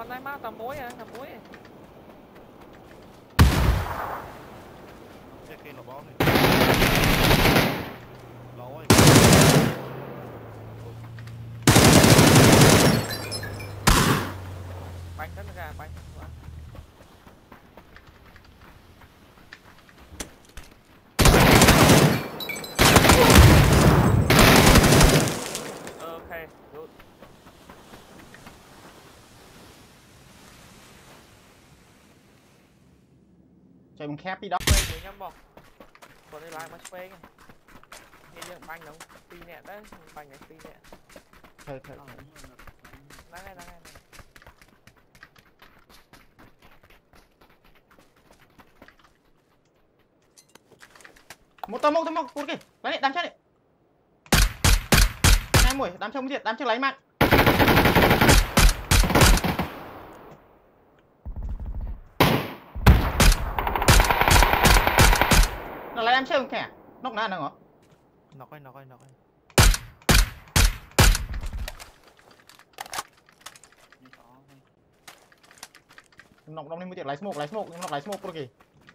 con này mau tầm muối à, tầm muối à. Cái kia nó bó này. Lỗi. Bánh tất cả bánh. Ok, good. Chạy bằng khép đi đó. Quay nhóm bọc. Còn đây lại mà quay ngay. Nghe dân bánh nóng phi nè đấy, bánh này phi nè. Thôi. Đang ngay. Một tấm một kì. Lấy đám chết đi. Hai mũi, đám trước diệt, đám trước lấy mạng. Nó lấy đám trước kẻ. Nóc nào hả? Nọc ơi. Nóc đông lên một tiệt lấy smoke, nóc lấy smoke kì.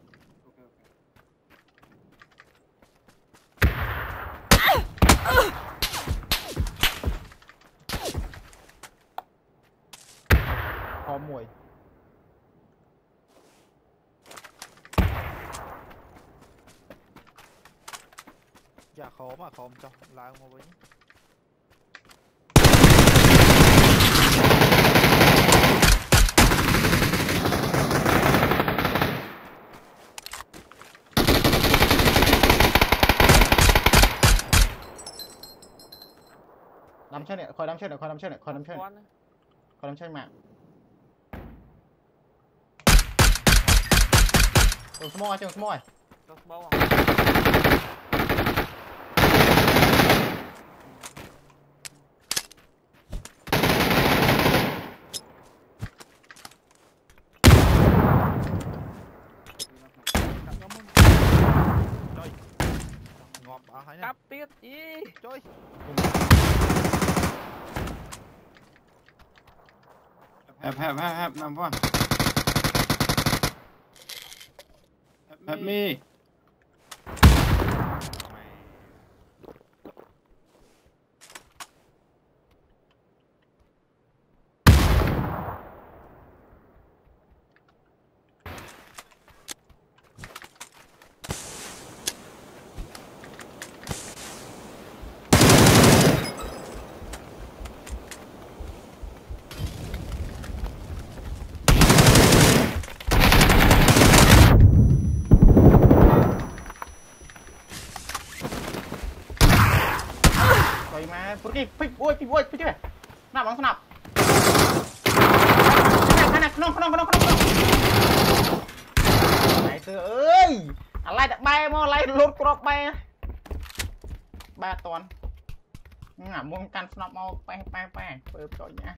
Khó mùi. Dạ khó mà không cho lại một với. Đám chết này, khỏi đám chết mạng. Trường small ơi. Nó smoke Trời. Ngọt bà thấy nè. cắp tiết ý. Trời. Have number one. Help me. Pergi, pergi. Kenapa? Kenapa? Này sư ơi, lại đặt bay mà lại lột crop bay. Ba toàn. Ngả muốn căn snap mau bay, cho nhá.